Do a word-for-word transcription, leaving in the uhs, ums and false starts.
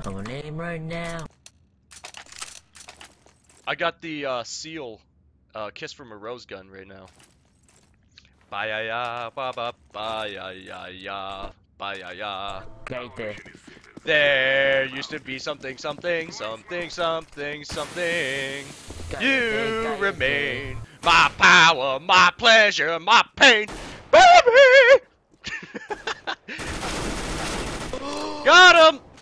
I'm gonna aim right now. I got the uh, seal, uh, Kiss from a Rose gun right now. Ba ya ya, ba ba ba ya ya ya, ba ya ya. Cállate. There used to be something, something, something, something, something. Cállate, You cállate. remain my power, my pleasure, my pain, baby. Got him.